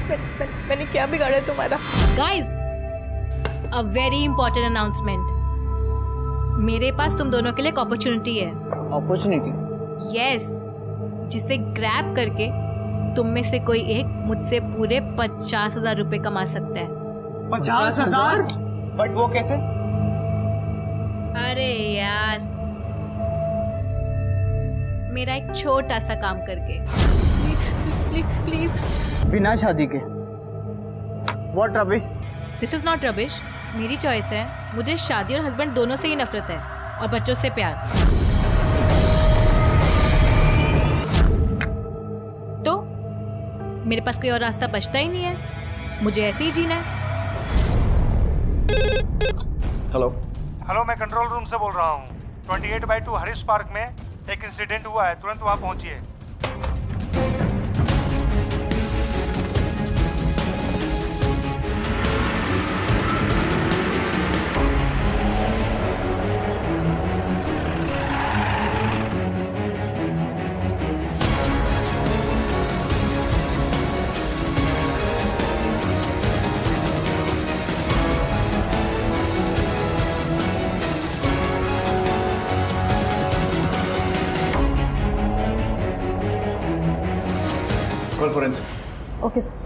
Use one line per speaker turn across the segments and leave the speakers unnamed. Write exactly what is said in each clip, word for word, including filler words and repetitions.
मैं, मैं, मैंने क्या बिगाड़ा तुम्हारा?
Guys, a very important announcement. मेरे पास तुम दोनों के लिए एक अपॉर्चुनिटी है।
अपॉर्चुनिटी?
यस, जिसे ग्रैब करके तुम में से कोई एक मुझसे पूरे पचास हजार रुपए कमा सकता है।
पचास हजार? बट वो कैसे?
अरे यार, मेरा एक छोटा सा काम करके।
Please please.
बिना शादी के? What rubbish?
This is not rubbish, मेरी चॉइस है। मुझे शादी और हस्बैंड दोनों से ही नफरत है, और बच्चों से प्यार। तो मेरे पास कोई और रास्ता बचता ही नहीं है, मुझे ऐसे ही जीना है।
हेलो
हेलो, मैं कंट्रोल रूम से बोल रहा हूँ। अट्ठाईस बाई टू हरीश पार्क में एक इंसिडेंट हुआ है, तुरंत वहाँ पहुँचिए।
Call forensic.
Okay sir.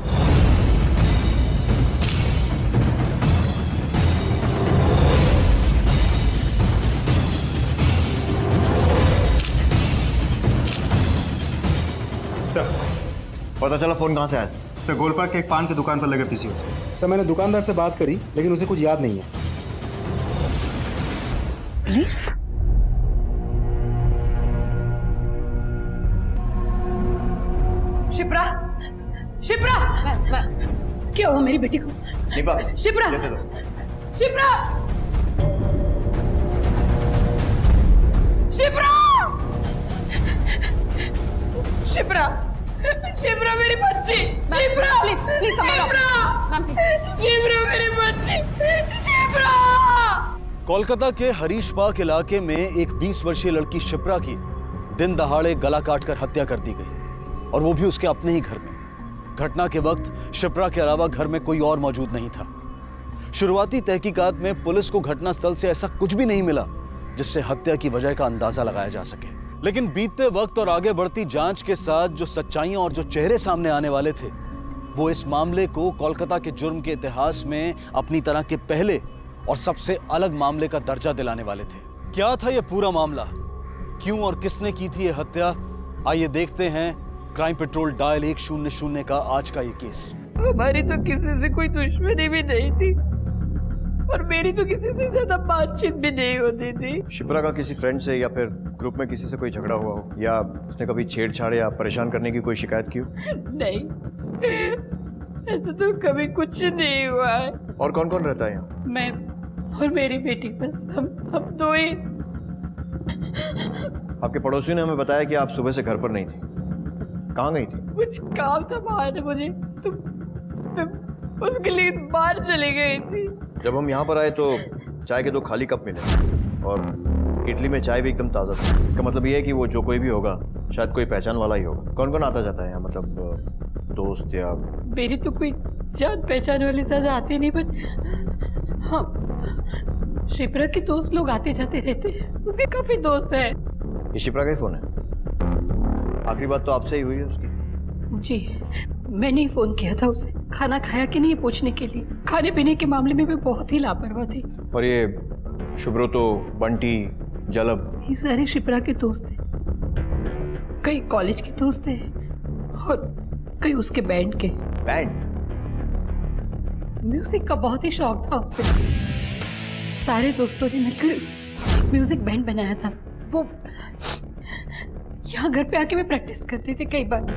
Sir,
पता चला फोन कहाँ से आया?
सर गोलपार्क के एक पान की दुकान पर लगे पीसीओ से।
सर मैंने दुकानदार से बात करी, लेकिन उसे कुछ याद नहीं है।
पुलिस? शिप्रा, शिप्रा, क्या हुआ मेरी बेटी को?
निभा,
शिप्रा,
लेते दो।
शिप्रा, शिप्रा, शिप्रा, शिप्रा मेरी बच्ची, शिप्रा, प्लीज प्लीज शिप्रा, शिप्रा मेरी बच्ची, शिप्रा।
कोलकाता के हरीश पार्क इलाके में एक बीस वर्षीय लड़की शिप्रा की दिन दहाड़े गला काटकर हत्या कर दी गई, और वो भी उसके अपने ही घर में। घटना के वक्त शिप्रा के अलावा घर में कोई और मौजूद नहीं था। शुरुआती तहकीकात में पुलिस को घटनास्थल से ऐसा कुछ भी नहीं मिला जिससे हत्या की वजह का अंदाजा लगाया जा सके। लेकिन बीतते वक्त और आगे बढ़ती जांच के साथ जो सच्चाइयां और जो चेहरे सामने आने वाले थे, वो इस मामले को कोलकाता के जुर्म के इतिहास में अपनी तरह के पहले और सबसे अलग मामले का दर्जा दिलाने वाले थे। क्या था यह पूरा मामला, क्यों और किसने की थी यह हत्या? आइए देखते हैं क्राइम पेट्रोल डायल एक शून्य शून्य का आज का ये केस।
हमारी तो किसी से कोई दुश्मनी भी नहीं थी, और मेरी तो किसी से ज्यादा बातचीत भी नहीं होती थी।
शिप्रा का किसी फ्रेंड से या फिर ग्रुप में किसी से कोई झगड़ा हुआ हो, या उसने कभी छेड़छाड़ या परेशान करने की कोई शिकायत की हो?
नहीं, ऐसा तो कभी कुछ नहीं हुआ है।
और कौन कौन रहता है यहाँ?
मैं और मेरी बेटी, बस हम हम दो ही।
आपके पड़ोसी ने हमें बताया कि आप सुबह से घर पर नहीं थी। कहाँ गई थी?
कुछ काम था बाहर मुझे, तो मैं उसके लिए बाहर चली गई थी।
जब हम यहाँ पर आए तो चाय के दो खाली कप मिले, और केतली में चाय भी एकदम ताज़ा थी। इसका मतलब ये है कि वो जो कोई भी होगा, शायद कोई पहचान वाला ही होगा। कौन कौन आता जाता है यहाँ, मतलब दोस्त या?
मेरी तो कोई जान पहचान वाली ज्यादा आती नहीं, पर हाँ, शिप्रा के दोस्त लोग आते जाते रहते हैं। उसके काफी दोस्त हैं।
ये शिप्रा का ही फोन है? आखिरी बात तो आपसे ही हुई है उसकी?
जी, मैंने ही फोन किया था उसे, खाना खाया कि नहीं पूछने के लिए। खाने पीने के मामले में भी बहुत ही लापरवाह थी।
और ये शुभ्रोतो, बंटी, जलब,
ये सारे शिप्रा के दोस्त हैं। कई कॉलेज के दोस्त हैं, और कई उसके बैंड के।
बैंड?
म्यूजिक का बहुत ही शौक था उसे। सारे दोस्तों ने मिलकर म्यूजिक बैंड बनाया था। वो यहाँ घर पे आके भी प्रैक्टिस करते थे कई बार।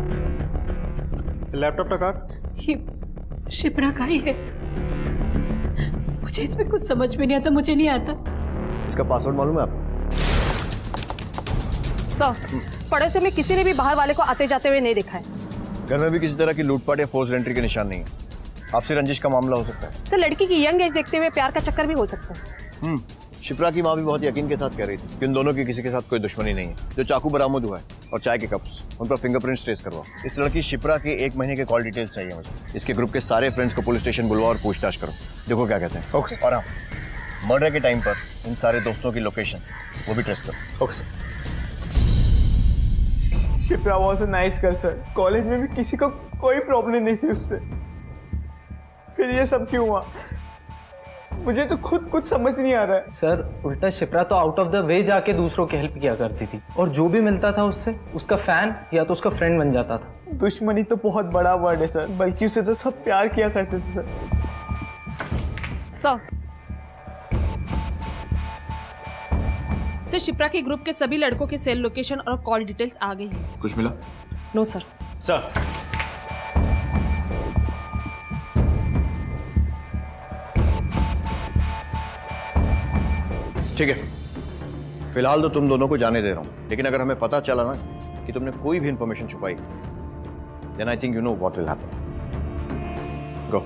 लैपटॉप का कार्ड?
ये शिप्रा का ही है। मुझे इसमें कुछ समझ में नहीं आता, मुझे नहीं आता।
इसका पासवर्ड मालूम है आपको?
सर, पड़ोसी में किसी ने भी बाहर वाले को आते जाते हुए नहीं देखा है।
घर में भी किसी तरह की लूटपाट या फोर्स एंट्री के निशान नहीं है। आपसे रंजिश का मामला हो सकता है?
सर, लड़की की यंग एज देखते हुए प्यार का चक्कर भी हो सकता है।
हम्म, शिप्रा की माँ भी बहुत यकीन के साथ कह रही थी कि उन दोनों की किसी के साथ कोई दुश्मनी नहीं है। जो चाकू बरामद हुआ है और चाय के कप्स, उन पर फिंगरप्रिंट्स ट्रेस करवाओ। इस लड़की शिप्रा के एक महीने के कॉल डिटेल्स चाहिए मुझे। इसके ग्रुप के सारे फ्रेंड्स को पुलिस स्टेशन बुलवाओ और पूछताछ करो। देखो क्या कहते हैं।
ओके।
और हाँ, मर्डर के टाइम पर इन सारे दोस्तों की लोकेशन वो भी ट्रेस करो।
Okay.
Shipra was a nice girl sir. College में भी किसी को कोई प्रॉब्लम नहीं थी उससे। फिर ये सब क्यों हुआ मुझे तो खुद कुछ समझ नहीं आ रहा है।
सर उल्टा शिप्रा तो आउट ऑफ द वे जाके दूसरों की हेल्प किया करती थी और जो भी मिलता था उससे उसका फैन या तो उसका फ्रेंड बन जाता था।
दुश्मनी तो बहुत बड़ा वर्ड है सर, बल्कि उसे तो सब प्यार किया करते थे सर।
सर सर शिप्रा के ग्रुप के सभी लड़कों के सेल लोकेशन और कॉल डिटेल्स आ गई हैं।
कुछ मिला?
No sir.
सर ठीक है, फिलहाल तो तुम दोनों को जाने दे रहा हूं, लेकिन अगर हमें पता चला ना कि तुमने कोई भी इंफॉर्मेशन छुपाई, then I think you know what will happen. Go.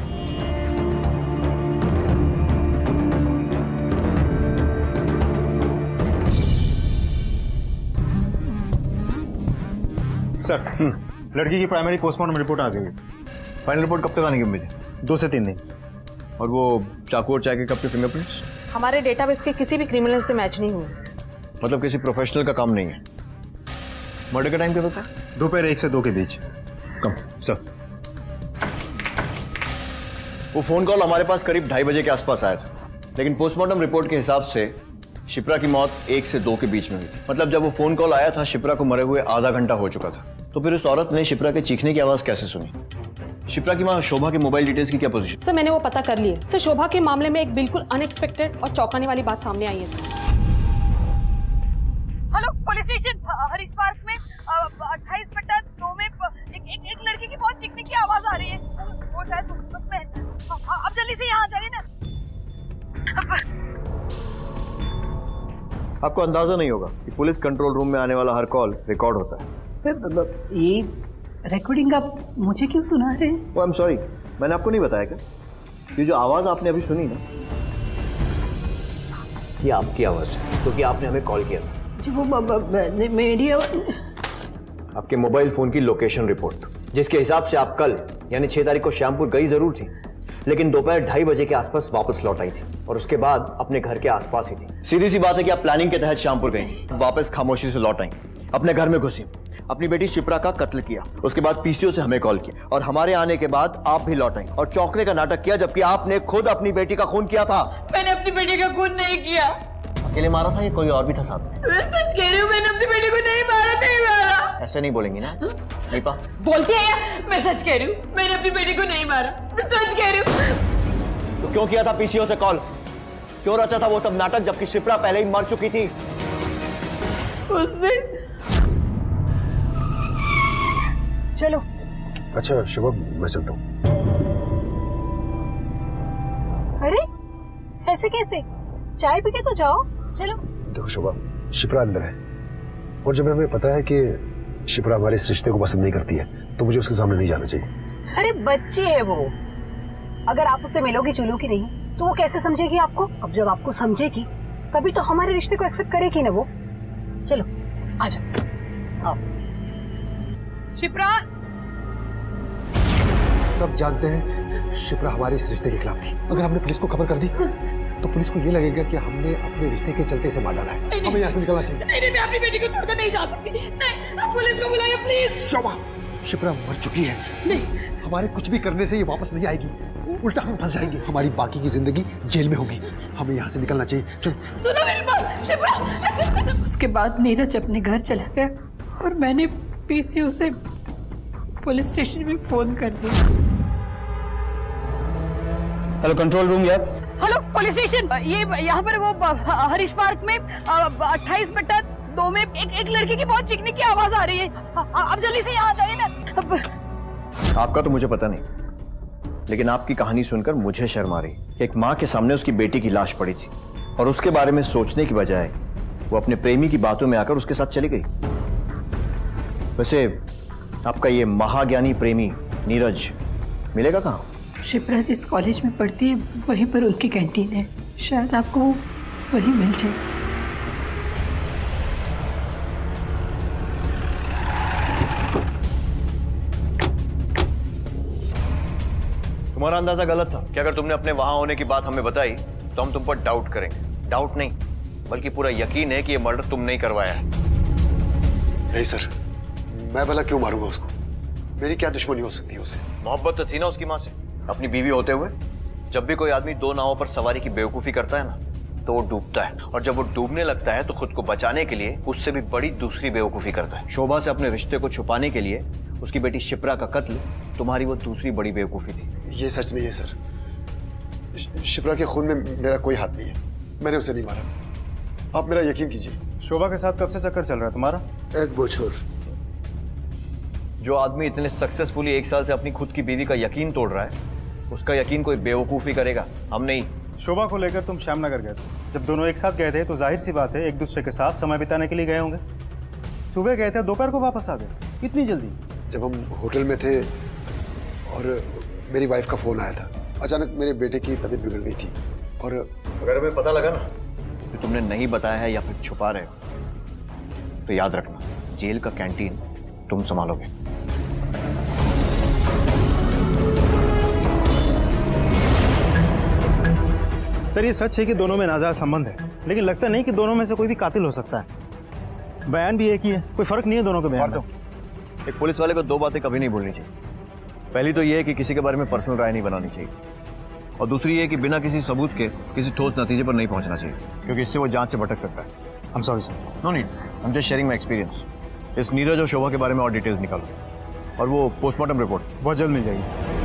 Sir लड़की की प्राइमरी पोस्टमार्टम रिपोर्ट आ गई है।
फाइनल रिपोर्ट कब तक आने की उम्मीद है?
दो से तीन दिन।
और वो चाकू और चाय के कप के फिंगरप्रिंट्स
हमारे डेटाबेस के किसी भी क्रिमिनल से मैच नहीं हुए।
मतलब किसी प्रोफेशनल का काम नहीं है। मर्डर का टाइम क्या होता है?
दोपहर एक से दो के बीच।
Come sir. वो फोन कॉल हमारे पास करीब ढाई बजे के आसपास आया था, लेकिन पोस्टमार्टम रिपोर्ट के हिसाब से शिप्रा की मौत एक से दो के बीच में हुई थी। मतलब जब वो फोन कॉल आया था शिप्रा को मरे हुए आधा घंटा हो चुका था। तो फिर उस औरत ने शिप्रा के चीखने की आवाज कैसे सुनी? शिप्रा की मां शोभा के मोबाइल डिटेल्स की क्या पोजीशन?
सर मैंने वो पता कर लिए। सर शोभा के मामले में एक बिल्कुल अनएक्सपेक्टेड और चौंकाने वाली बात सामने आई है sir.
Hello police station Harish park में अट्ठाईस बटा दो में एक, एक, एक लड़की की बहुत चीखने की आवाज आ रही है। वो शायद उसमें अब जल्दी से यहाँ आ जाइए ना।
आपको अंदाजा नहीं होगा कि पुलिस कंट्रोल रूम में आने वाला हर कॉल रिकॉर्ड होता है।
ये रिकॉर्डिंग आप मुझे क्यों सुना रहे हैं?
आई एम सॉरी, मैंने आपको नहीं बताया क्या? ये जो आवाज आपने अभी सुनी ना, ये आपकी आवाज है, क्योंकि तो आपने हमें कॉल किया था।
जी वो मेरी
आपके मोबाइल फोन की लोकेशन रिपोर्ट, जिसके हिसाब से आप कल यानी छह तारीख को श्यामपुर गई जरूर थी, लेकिन दोपहर ढाई बजे के आसपास वापस लौट आई थी और उसके बाद अपने घर के आसपास ही थी। सीधी सी बात है कि आप प्लानिंग के तहत श्यामपुर गई थी, वापस खामोशी से लौट आई, अपने घर में घुसी, अपनी बेटी शिप्रा का कत्ल किया, उसके बाद पीसीओ से हमें कॉल किया और हमारे आने के बाद आप भी लौट आई और चौंकने का नाटक किया, जबकि आपने खुद अपनी बेटी का खून किया था।
मैंने अपनी बेटी का खून नहीं किया।
अकेले मारा था या कोई और भी था साथ में?
मैं सच कह रही हूँ, मैंने अपनी बेटी को नहीं मारा, नहीं मारा।
ऐसे नहीं बोलेंगी ना दीपा?
बोलती है, मैं सच कह रही हूँ, मैंने अपनी बेटी को नहीं मारा, मैं सच कह रही हूँ।
तो क्यों किया था पीसीओ से कॉल? क्यों रचा था वो सब नाटक, जबकि शिप्रा पहले ही मर चुकी थी?
उसने चलो।
अच्छा शुभम, मैं चलता हूँ।
अरे ऐसे कैसे? चाय पी के तो जाओ, चलो।
देखो शुभम, शिप्रा अंदर है और जब हमें पता है कि शिप्रा हमारे इस रिश्ते को पसंद नहीं करती है, तो मुझे उसके सामने नहीं जाना चाहिए।
अरे बच्ची है वो, अगर आप उससे मिलोगी जुलोगी नहीं तो वो कैसे समझेगी आपको? अब जब आपको समझेगी तभी तो हमारे रिश्ते को एक्सेप्ट करेगी ना वो। चलो आ जाओ, आओ। शिप्रा,
सब जानते हैं शिप्रा हमारे इस रिश्ते के खिलाफ थी। अगर हमने पुलिस को खबर कर दी तो पुलिस को ये लगेगा कि हमने अपने रिश्ते के चलते इसे मार डाला है। हमें यहाँ से निकलना चाहिए।
नहीं, नहीं, मैं अपनी बेटी को छोड़कर नहीं जा सकती। नहीं, आप पुलिस को बुलाइए प्लीज।
शोभा, शिप्रा मर चुकी है।
नहीं,
हमारे कुछ भी करने से ये वापस नहीं आएगी, उल्टा हम फंस जाएंगे। हमारी बाकी की जिंदगी जेल में होगी। हमें यहाँ से निकलना चाहिए, चलो।
सुनो मेरी बात शिप्रा।
उसके बाद नीरज अपने घर चला गया और मैंने पीसीओ से पुलिस स्टेशन में फोन कर दिया।
हेलो कंट्रोल रूम यार।
हेलो पुलिस स्टेशन, ये यहाँ पर वो हरीश पार्क में अट्ठाईस बटा दो में एक एक लड़की की बहुत चीखने की आवाज आ रही है। आप जल्दी से यहाँ आ जाइए ना। अब...
आपका तो मुझे पता नहीं, लेकिन आपकी कहानी सुनकर मुझे शर्म आ रही। एक माँ के सामने उसकी बेटी की लाश पड़ी थी और उसके बारे में सोचने की बजाय वो अपने प्रेमी की बातों में आकर उसके साथ चली गई। वैसे आपका ये महाज्ञानी प्रेमी नीरज मिलेगा कहाँ?
शिप्रा जिस कॉलेज में पढ़ती है वहीं पर उनकी कैंटीन है। शायद आपको वो वही मिल जाए।
तुम्हारा अंदाजा गलत था कि अगर तुमने अपने वहां होने की बात हमें बताई तो हम तुम पर डाउट करेंगे। डाउट नहीं बल्कि पूरा यकीन है कि ये मर्डर तुमने ही करवाया है।
नहीं सर, मैं भला क्यों मारूंगा उसको? मेरी क्या दुश्मनी हो सकती है उससे?
मोहब्बत तो थी ना उसकी माँ से अपनी बीवी होते हुए। जब भी कोई आदमी दो नावों पर सवारी की बेवकूफी करता है ना तो वो डूबता है, और जब वो डूबने लगता है तो खुद को बचाने के लिए उससे भी बड़ी दूसरी बेवकूफी करता है। शोभा से अपने रिश्ते को छुपाने के लिए उसकी बेटी शिप्रा का कत्ल तुम्हारी वो दूसरी बड़ी बेवकूफी थी।
ये सच नहीं है सर। शिप्रा के खून में मेरा कोई हाथ नहीं है। मैंने उसे नहीं मारा, आप मेरा यकीन कीजिए।
शोभा के साथ कब से चक्कर चल रहा है तुम्हारा?
एक बोछोर।
जो आदमी इतने सक्सेसफुली एक साल से अपनी खुद की बीवी का यकीन तोड़ रहा है उसका यकीन कोई बेवकूफी करेगा, हम नहीं।
शोभा को लेकर तुम श्यामनगर गए थे। जब दोनों एक साथ गए थे तो जाहिर सी बात है एक दूसरे के साथ समय बिताने के लिए गए होंगे। सुबह गए थे, दोपहर को वापस आ गए, इतनी जल्दी?
जब हम होटल में थे और मेरी वाइफ का फोन आया था, अचानक मेरे बेटे की तबीयत बिगड़ गई थी। और
अगर हमें पता लगा ना कि तुमने नहीं बताया है या फिर छुपा रहे हो तो याद रखना जेल का कैंटीन तुम संभालोगे।
सर ये सच है कि दोनों में नाजायज संबंध है, लेकिन लगता नहीं कि दोनों में से कोई भी कातिल हो सकता है। बयान भी एक ही है, कोई फर्क नहीं है दोनों के बयान में।
एक पुलिस वाले को दो बातें कभी नहीं बोलनी चाहिए। पहली तो ये है कि किसी के बारे में पर्सनल राय नहीं बनानी चाहिए, और दूसरी ये कि बिना किसी सबूत के किसी ठोस नतीजे पर नहीं पहुंचना चाहिए, क्योंकि इससे वो जांच से भटक सकता है।
I am sorry sir.
No need, I am just sharing my experience. इस नीरज और शोभा के बारे में और डिटेल्स निकालो, और वो पोस्टमार्टम रिपोर्ट
बहुत जल्द मिल जाएगी सर।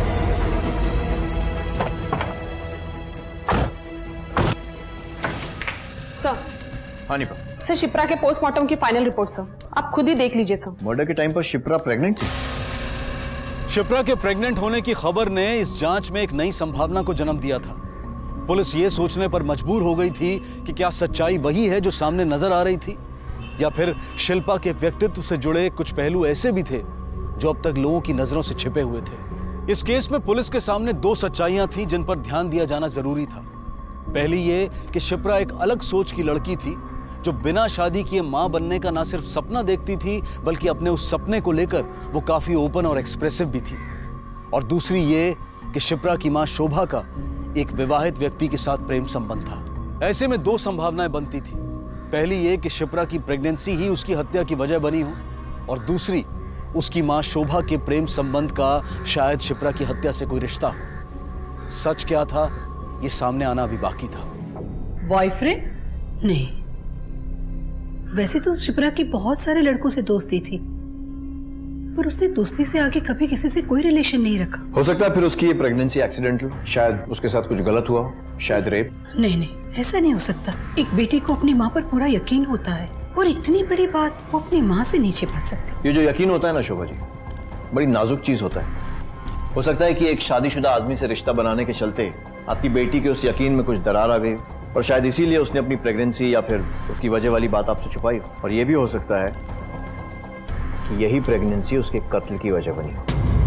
सर।
हाँ निपा।
सर शिप्रा के पोस्टमार्टम की फाइनल रिपोर्ट सर, आप खुद ही देख लीजिए सर।
मर्डर के टाइम पर शिप्रा प्रेग्नेंट थी।
शिप्रा के प्रेग्नेंट होने की खबर ने इस जांच में एक नई संभावना को जन्म दिया था। पुलिस ये सोचने पर मजबूर हो गई थी कि क्या सच्चाई वही है जो सामने नजर आ रही थी, या फिर शिल्पा के व्यक्तित्व से जुड़े कुछ पहलू ऐसे भी थे जो अब तक लोगों की नजरों से छिपे हुए थे। इस केस में पुलिस के सामने दो सच्चाइयां थी जिन पर ध्यान दिया जाना जरूरी था। पहली ये कि शिप्रा एक अलग सोच की लड़की थी जो बिना शादी किए मां बनने का ना सिर्फ सपना देखती थी बल्कि अपने उस सपने को लेकर वो काफी ओपन और एक्सप्रेसिव भी थी। और दूसरी ये कि शिप्रा की मां शोभा का एक विवाहित व्यक्ति के साथ प्रेम संबंध था। ऐसे में दो संभावनाएं बनती थी। पहली ये कि शिप्रा की प्रेगनेंसी ही उसकी हत्या की वजह बनी हो, और दूसरी उसकी मां शोभा के प्रेम संबंध का शायद शिप्रा की हत्या से कोई रिश्ता हो। सच क्या था ये सामने आना अभी बाकी था।
बॉयफ्रेंड? नहीं, वैसे तो शिप्रा की बहुत सारे लड़कों से दोस्ती थी, पर उसने दोस्ती से आगे कभी किसी से कोई रिलेशन नहीं रखा।
हो सकता है फिर उसकी ये प्रेगनेंसी एक्सीडेंटल, शायद उसके साथ कुछ गलत हुआ, शायद रेप।
नहीं नहीं, ऐसा नहीं हो सकता। एक बेटी को अपनी माँ पर पूरा यकीन होता है, और इतनी बड़ी बात वो अपनी माँ से नहीं छिपा सकती।
ये जो यकीन होता है ना शोभा जी, बड़ी नाजुक चीज होता है। हो सकता है कि एक शादीशुदा आदमी से रिश्ता बनाने के चलते आपकी बेटी के उस यकीन में कुछ दरार आ गई, और शायद इसीलिए उसने अपनी प्रेगनेंसी या फिर उसकी वजह वाली बात आपसे छुपाई। और यह भी हो सकता है कि यही प्रेगनेंसी उसके कत्ल की वजह बनी।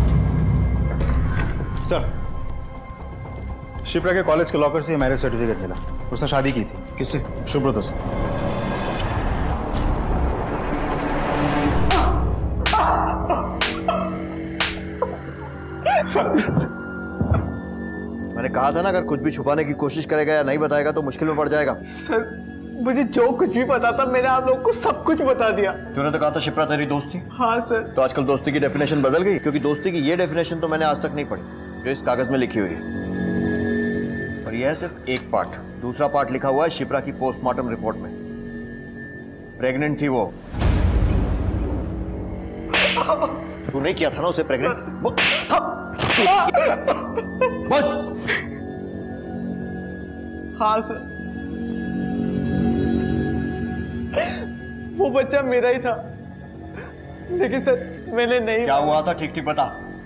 सर, शिप्रा के कॉलेज के लॉकर से मैरिज सर्टिफिकेट मिला। उसने शादी की थी।
किससे?
सुब्रत से।
मैंने कहा था ना, अगर कुछ भी छुपाने की कोशिश करेगा या नहीं बताएगा तो मुश्किल में पड़ जाएगा।
सर, मुझे जो कुछ भी पता था मैंने आप लोगों को सब कुछ बता दिया।
तूने तो कहा था शिप्रा तेरी दोस्त थी।
हाँ सर।
तो आजकल दोस्ती की डेफिनेशन बदल गई, क्योंकि दोस्ती की ये डेफिनेशन तो मैंने आज तक नहीं पढ़ी जो इस कागज में लिखी हुई है। और यह है सिर्फ एक पार्ट। दूसरा पार्ट लिखा हुआ है शिप्रा की पोस्टमार्टम रिपोर्ट में। प्रेग्नेंट थी वो। तू नहीं किया था ना उसे प्रेग्नेंट?
हाँ सर, वो बच्चा मेरा ही था, लेकिन सर मैंने नहीं।
क्या हुआ था ठीक ठीक बता।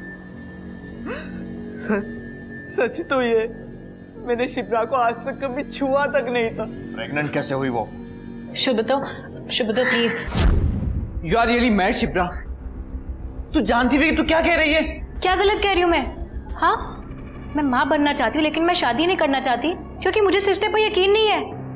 सर सच तो ये, मैंने शिप्रा को आज तक कभी छुआ तक नहीं था।
प्रेग्नेंट कैसे हुई वो?
Shubhoto, Shubhoto please.
You are really mad Shipra. तू जानती भी तू क्या कह रही है?
क्या गलत कह रही हूँ मैं? हाँ, मैं माँ बनना चाहती हूँ लेकिन मैं शादी नहीं करना चाहती क्योंकि मुझे इस रिश्ते पर यकीन नहीं है।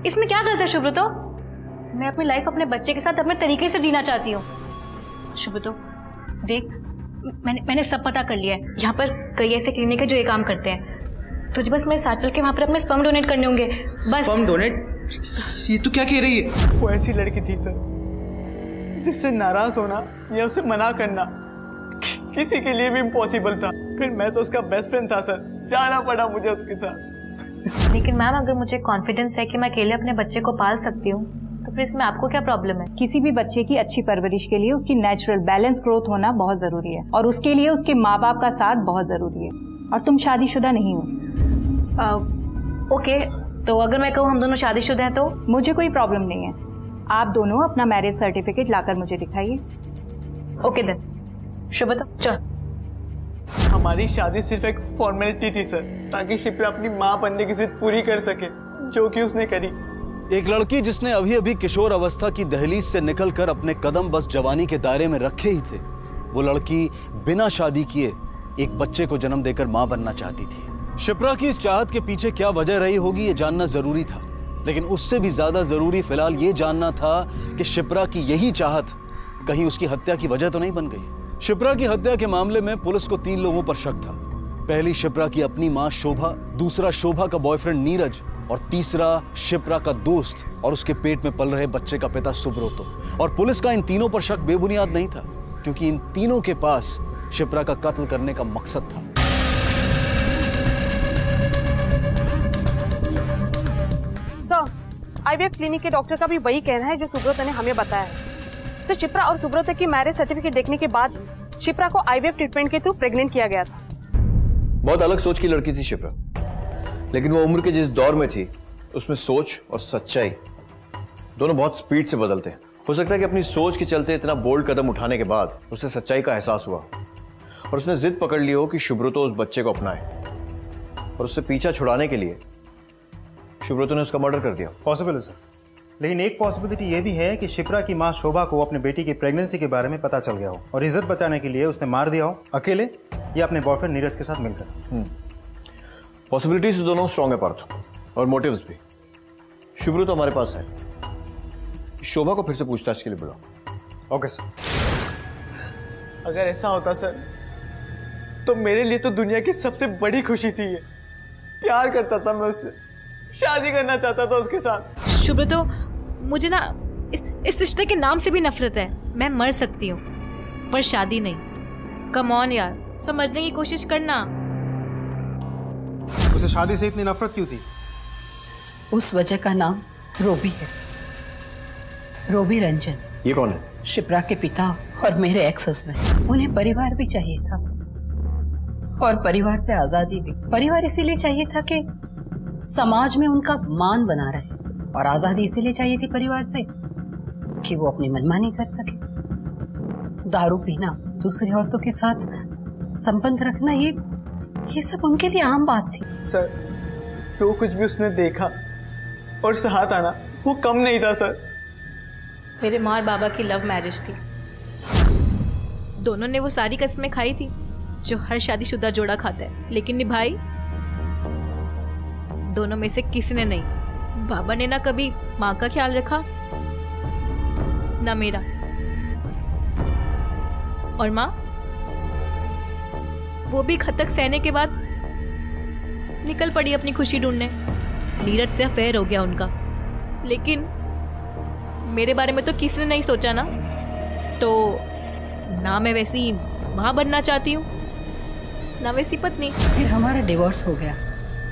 इसमें क्या गलत है शुभ्रतो? मैं अपनी लाइफ अपने बच्चे के साथ अपने तरीके से जीना चाहती हूँ। शुभ्रतो देख, मैंने मैंने सब पता कर लिया है। यहाँ पर कई ऐसे क्लिनिक है जो ये काम करते हैं। तुझे बस मेरे साथ चल के वहाँ पर अपने स्पर्म डोनेट करने होंगे बस।
Sperm donate? ये तो क्या कह रही है?
वो ऐसी लड़की थी सर जिससे नाराज होना या उसे मना करना किसी के लिए भी इम्पॉसिबल था। फिर मैं तो उसका बेस्ट फ्रेंड था सर, जाना पड़ा मुझे उसके साथ।
लेकिन मैम अगर मुझे कॉन्फिडेंस है कि मैं अकेले अपने बच्चे को पाल सकती हूँ तो फिर इसमें आपको क्या प्रॉब्लम है?
किसी भी बच्चे की अच्छी परवरिश के लिए उसकी नेचुरल बैलेंस ग्रोथ होना बहुत जरूरी है और उसके लिए उसके माँ बाप का साथ बहुत जरूरी है। और तुम शादीशुदा नहीं हो।
आ, ओके, तो अगर मैं कहूँ हम दोनों शादीशुदा हैं तो?
मुझे कोई प्रॉब्लम नहीं है। आप दोनों अपना मैरिज सर्टिफिकेट लाकर मुझे दिखाइए।
ओके देन, शुभतो चल।
हमारी शादी सिर्फ एक फॉर्मेलिटी थी सर, ताकि शिप्रा अपनी माँ बनने की जिद पूरी कर सके, जो कि उसने करी।
एक लड़की जिसने अभी अभी किशोर अवस्था की दहलीज से निकलकर अपने कदम बस जवानी के दायरे में रखे ही थे, वो लड़की बिना शादी किए एक बच्चे को जन्म देकर मां बनना चाहती थी। शिप्रा की इस चाहत के पीछे क्या वजह रही होगी ये जानना जरूरी था, लेकिन उससे भी ज्यादा जरूरी फिलहाल ये जानना था कि शिप्रा की यही चाहत कहीं उसकी हत्या की वजह तो नहीं बन गई। शिप्रा की हत्या के मामले में पुलिस को तीन लोगों पर शक था। पहली शिप्रा की अपनी मां शोभा, दूसरा शोभा का बॉयफ्रेंड नीरज और तीसरा शिप्रा का दोस्त और उसके पेट में पल रहे बच्चे का पिता सुब्रतो। और पुलिस का इन तीनों पर शक बेबुनियाद नहीं था, क्योंकि इन तीनों के पास शिप्रा का कत्ल करने का मकसद था।
सर, आईवीएफ क्लिनिक के डॉक्टर का भी वही कहना है जो सुब्रतो ने हमें बताया है। सर, शिप्रा और सुब्रतो की मैरिज सर्टिफिकेट देखने के बाद शिप्रा को आईवीएफ ट्रीटमेंट के थ्रू प्रेग्नेंट किया गया था।
बहुत अलग सोच की लड़की थी शिप्रा, लेकिन वो उम्र के जिस दौर में थी उसमें सोच और सच्चाई दोनों बहुत स्पीड से बदलते हैं। हो सकता है कि अपनी सोच के चलते इतना बोल्ड कदम उठाने के बाद उसे सच्चाई का एहसास हुआ और उसने जिद पकड़ ली हो कि सुब्रतो उस बच्चे को अपनाए, और उससे पीछा छुड़ाने के लिए सुब्रतो ने उसका मर्डर कर दिया।
पॉसिबल है सर, लेकिन एक पॉसिबिलिटी ये भी है कि शिप्रा की मां शोभा को अपने बेटी की प्रेगनेंसी के बारे में पता चल गया हो और इज्जत बचाने के लिए उसने मार दिया हो, अकेले या अपने बॉयफ्रेंड नीरज के साथ मिलकर।
पॉसिबिलिटीज तो दोनों स्ट्रॉन्ग है पार्थ, और मोटिव्स भी। शुभ्रू तो हमारे पास है, शोभा को फिर से पूछताछ के लिए बुलाओ।
Okay sir.
अगर ऐसा होता सर तो मेरे लिए तो दुनिया की सबसे बड़ी खुशी थी ये। प्यार करता था मैं उससे, शादी करना चाहता था उसके साथ।
शुभ्रतो, मुझे ना इस इस रिश्ते के नाम से भी नफरत है। मैं मर सकती हूँ पर शादी नहीं। कम ऑन यार, समझने की कोशिश करना।
उसे शादी से इतनी नफरत क्यों थी?
उस वजह का नाम रोबी है, रोबी रंजन।
ये कौन है?
शिप्रा के पिता और मेरे एक्स हस्बैंड। उन्हें परिवार भी चाहिए था और परिवार से आजादी भी। परिवार इसीलिए चाहिए था कि समाज में उनका मान बना रहे, और आजादी इसीलिए चाहिए थी परिवार से कि वो अपनी मनमानी कर सके। दारू पीना, दूसरी औरतों के साथ संबंध रखना, ये ये सब उनके लिए आम बात थी।
सर, जो कुछ भी उसने देखा और सहा था ना, वो कम नहीं था सर।
मेरे माँ और बाबा की लव मैरिज थी। दोनों ने वो सारी कस्में खाई थी जो हर शादीशुदा जोड़ा खाता है, लेकिन निभाई दोनों में से किसी ने नहीं। बाबा ने ना कभी माँ का ख्याल रखा ना मेरा, और माँ वो भी खतक सहने के बाद निकल पड़ी अपनी खुशी ढूंढने। नीरज से अफेयर हो गया उनका, लेकिन मेरे बारे में तो किसी ने नहीं सोचा ना। तो ना मैं वैसी माँ बनना चाहती हूँ ना वैसी पत्नी।
फिर हमारा डिवोर्स हो गया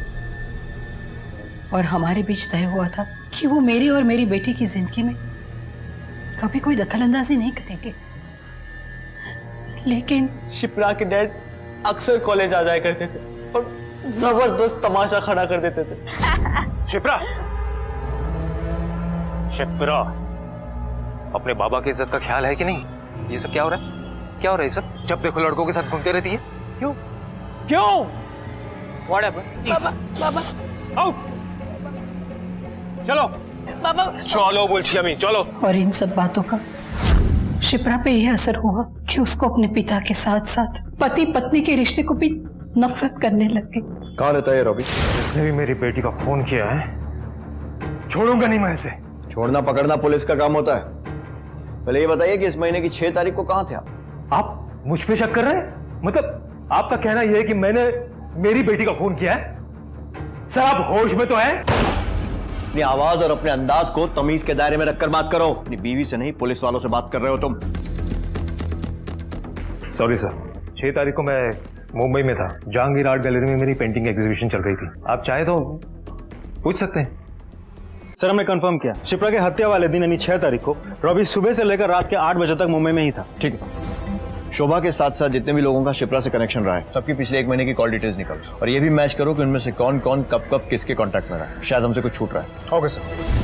और हमारे बीच तय हुआ था कि वो मेरी और मेरी बेटी की जिंदगी में कभी कोई दखलंदाजी नहीं करेंगे। लेकिन
शिप्रा के डैड अक्सर कॉलेज आ जाया करते थे और जबरदस्त तमाशा खड़ा कर देते थे।
शिप्रा, शिप्रा, अपने बाबा की इज्जत का ख्याल है कि नहीं? ये सब क्या हो रहा है? क्या हो रहा है ये सब? जब देखो लड़कों के साथ घूमते रहती है। क्यों क्यों? What happened?
बाबा, बाबा,
आओ, चलो
बाबा,
चलो बोलछी अम्मी, चलो।
और इन सब बातों का शिप्रा पे यह असर हुआ कि उसको अपने पिता के साथ साथ पति पत्नी के रिश्ते को भी नफरत करने लग गई।
कहाँ रहता है रॉबी?
जिसने भी मेरी बेटी का फोन किया है
छोड़ूंगा नहीं मैं इसे।
छोड़ना पकड़ना पुलिस का काम होता है। पहले ये बताइए कि इस महीने की छह तारीख को कहां थे आप?
आप मुझ पे शक कर रहे हैं? मतलब आपका कहना यह है कि मैंने मेरी बेटी का खून किया है? सर आप होश में तो हैं?
अपनी आवाज और अपने अंदाज को तमीज के दायरे में रखकर बात करो। अपनी बीवी से नहीं, पुलिस वालों से बात कर रहे हो तुम।
सॉरी सर, छह तारीख को मैं मुंबई में था। जहांगीर आर्ट गैलरी में मेरी पेंटिंग एग्जीबिशन चल रही थी। आप चाहे तो पूछ सकते हैं।
सर हमने कंफर्म किया, शिप्रा के हत्या वाले दिन यानी छह तारीख को रवि सुबह से लेकर रात के आठ बजे तक मुंबई में ही था।
ठीक है। शोभा के साथ साथ जितने भी लोगों का शिप्रा से कनेक्शन रहा है, सबकी पिछले एक महीने की कॉल डिटेल्स निकालो और ये भी मैच करो कि उनमें से कौन कौन कब कब किसके कॉन्टैक्ट में रहा है। शायद हमसे कुछ छूट रहा है।
Okay sir.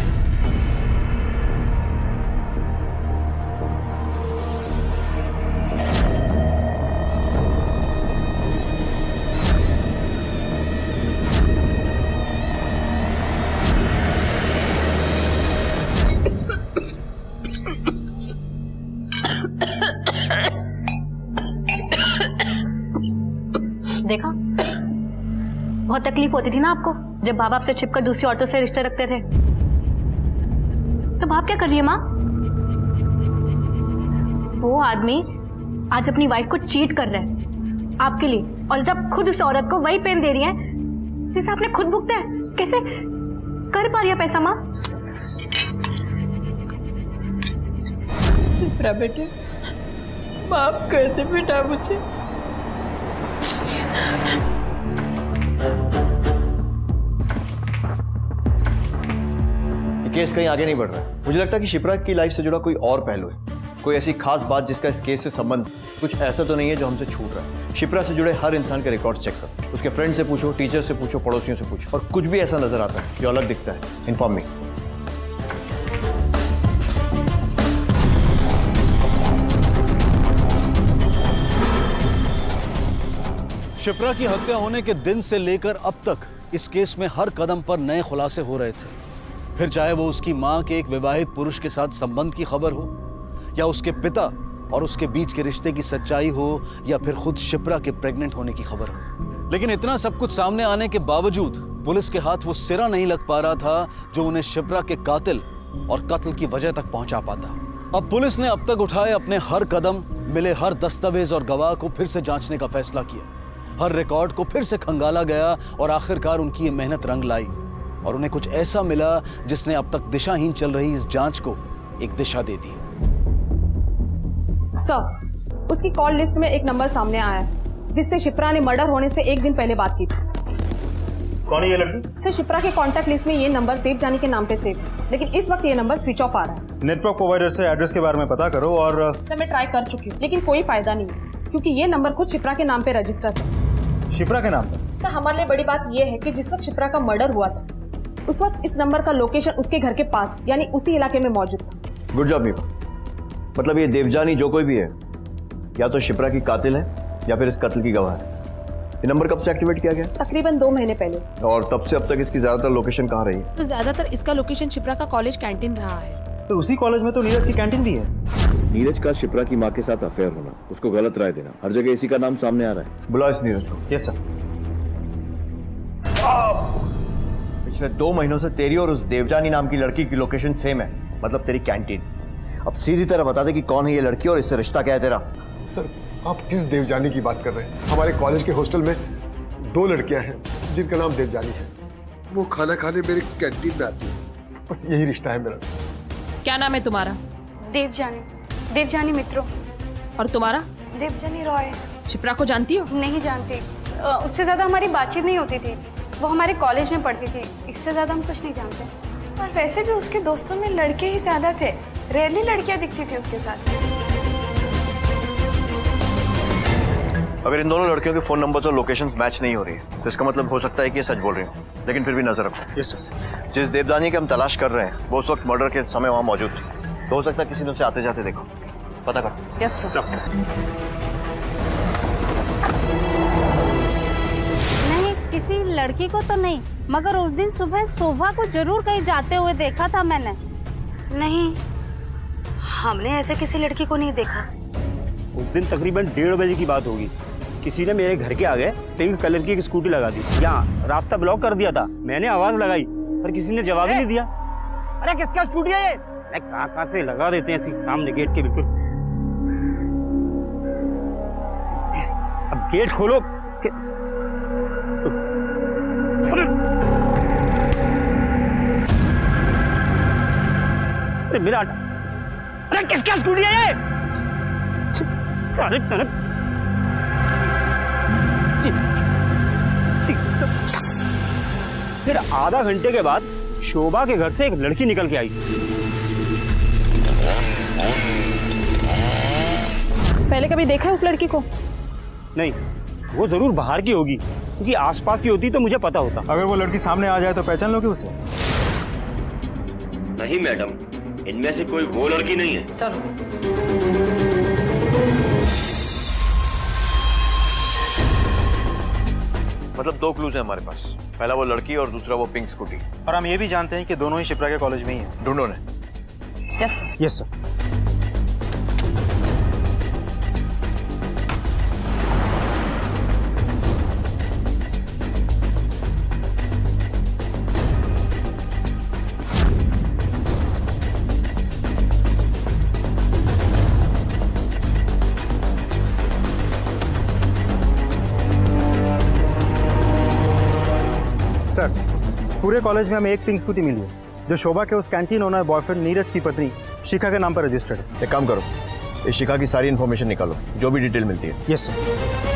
देखा, बहुत तकलीफ होती थी ना आपको जब बाप आपसे छिपकर दूसरी औरतों से रिश्ते रखते थे। तो बाप क्या कर रही है माँ? वो आदमी आज अपनी वाइफ को चीट कर रहा है आपके लिए, और जब खुद उस औरत को वही पेन दे रही है जिसे आपने खुद भुगता है। कैसे कर पा रही है पैसा माँ?
शिप्रा बेटे, माफ कर दे बेटा मुझे।
केस कहीं आगे नहीं बढ़ रहा है। मुझे लगता है कि शिप्रा की लाइफ से जुड़ा कोई और पहलू है, कोई ऐसी खास बात जिसका इस केस से संबंध। कुछ ऐसा तो नहीं है जो हमसे छूट रहा है। शिप्रा से जुड़े हर इंसान के रिकॉर्ड्स चेक करो, उसके फ्रेंड से पूछो, टीचर से पूछो, पड़ोसियों से पूछो, और कुछ भी ऐसा नजर आता है जो अलग दिखता है, इन्फॉर्म मी।
शिप्रा की हत्या होने के दिन से लेकर अब तक इस केस में हर कदम पर नए खुलासे हो रहे थे। फिर चाहे वो उसकी मां के एक विवाहित पुरुष के साथ संबंध की खबर हो, या उसके पिता और उसके बीच के रिश्ते की सच्चाई हो, या फिर खुद शिप्रा के प्रेग्नेंट होने की खबर हो। लेकिन इतना सब कुछ सामने आने के बावजूद पुलिस के हाथ वो सिरा नहीं लग पा रहा था जो उन्हें शिप्रा के कातिल और कत्ल की वजह तक पहुंचा पाता। अब पुलिस ने अब तक उठाए अपने हर कदम, मिले हर दस्तावेज और गवाह को फिर से जांचने का फैसला किया। हर रिकॉर्ड को फिर से खंगाला गया और आखिरकार उनकी ये मेहनत रंग लाई और उन्हें कुछ ऐसा मिला जिसने अब तक दिशाहीन चल रही इस जांच को एक दिशा दे दी।
सर, उसकी कॉल लिस्ट में एक नंबर सामने आया है जिससे शिप्रा ने मर्डर होने से एक दिन पहले बात की थी।
कौन है ये लड़की?
सर, शिप्रा के कॉन्टैक्ट लिस्ट में ये नंबर देवजानी के नाम पे सेव है, लेकिन इस वक्त ये नंबर स्विच ऑफ आ रहा है।
नेटवर्क प्रोवाइडर से एड्रेस के बारे में पता करो। और
सर, मैं ट्राई कर चुकी हूँ लेकिन कोई फायदा नहीं, क्योंकि ये नंबर खुद शिप्रा के नाम पे रजिस्टर्ड है।
शिप्रा के नाम पर?
सर, हमारे लिए बड़ी बात यह है कि जिस वक्त शिप्रा का मर्डर हुआ था उस वक्त इस नंबर का लोकेशन उसके घर के पास यानी उसी इलाके में मौजूद था।
Good job Nipa. मतलब ये देवजानी जो कोई भी है, या तो शिप्रा की कातिल है या फिर इस कत्ल की गवाह है। ये नंबर कब से एक्टिवेट किया गया?
तकरीबन दो महीने पहले।
और तब से अब तक इसकी ज्यादातर लोकेशन कहाँ रही है?
तो ज्यादातर इसका लोकेशन शिप्रा का कॉलेज कैंटीन रहा है।
सर, उसी कॉलेज में तो नीरज की कैंटीन भी है।
नीरज का शिप्रा की माँ के साथ अफेयर होना, उसको गलत राय देना, हर जगह इसी का नाम सामने आ रहा है।
बुलाओ इस नीरज को।
Yes sir.
पिछले दो महीनों से तेरी और उस देवजानी नाम की लड़की की लोकेशन सेम है, मतलब तेरी कैंटीन। अब सीधी तरह बता दे कि कौन है ये लड़की और इससे रिश्ता क्या है तेरा?
सर, आप किस देवजानी की बात कर रहे हैं? हमारे कॉलेज के हॉस्टल में दो लड़कियां हैं जिनका नाम देवजानी है। वो खाना खाने मेरी कैंटीन में आती है। बस यही रिश्ता है मेरा।
क्या नाम है तुम्हारा?
देवजानी। देवजानी मित्रों।
और तुम्हारा?
देवजानी रॉय।
शिप्रा को जानती हो?
नहीं जानती, उससे ज्यादा हमारी बातचीत नहीं होती थी। वो हमारे कॉलेज में पढ़ती थी, इससे ज्यादा हम कुछ नहीं जानते।
और वैसे भी उसके दोस्तों में लड़के ही ज्यादा थे, रेयरली लड़कियां दिखती थी उसके साथ।
अगर इन दोनों लड़कियों के फोन नंबर्स और लोकेशंस मैच नहीं हो रही है तो इसका मतलब हो सकता है कि ये सच बोल रही हूँ, लेकिन फिर भी नजर रखो।
Yes sir.
जिस देवजानी की हम तलाश कर रहे हैं वो उस वक्त मर्डर के समय वहाँ मौजूद थी, तो हो सकता है किसी ने उसे आते जाते देखो। पता करो।
Yes sir.
नहीं, किसी लड़की को तो नहीं, मगर उस दिन सुबह शोभा को जरूर कहीं जाते हुए देखा था मैंने।
नहीं, हमने ऐसे किसी लड़की को नहीं देखा।
उस दिन तकरीबन डेढ़ बजे की बात होगी। किसी ने मेरे घर के आगे पिंक कलर की एक स्कूटी लगा दी। यहाँ रास्ता ब्लॉक कर दिया था। मैंने आवाज लगाई पर किसी ने जवाब ही नहीं दिया। अरे किसका स्टूडियो है? अरे कहाँ कहाँ से लगा देते हैं सामने गेट के बिल्कुल। अब गेट खोलो। अरे मेरा, अरे किसका स्टूडियो है? अरे फिर आधा घंटे के बाद शोभा के घर से एक लड़की निकल के आई।
पहले कभी देखा है उस लड़की को?
नहीं, वो जरूर बाहर की होगी, क्योंकि आसपास की होती तो मुझे पता होता।
अगर वो लड़की सामने आ जाए तो पहचान लोगे उसे?
नहीं मैडम, इनमें से कोई वो लड़की नहीं है।
चलो।
मतलब दो क्लूज हैं हमारे पास, पहला वो लड़की और दूसरा वो पिंक स्कूटी।
और हम ये भी जानते हैं कि दोनों ही शिप्रा के कॉलेज में ही हैं।
ढूंढो ने।
Yes
yes sir. सर, पूरे कॉलेज में हमें एक पिंक स्कूटी मिली है जो शोभा के उस कैंटीन ओनर बॉयफ्रेंड नीरज की पत्नी शिखा के नाम पर रजिस्टर्ड है।
एक काम करो, इस शिखा की सारी इन्फॉर्मेशन निकालो, जो भी डिटेल मिलती है।
Yes sir.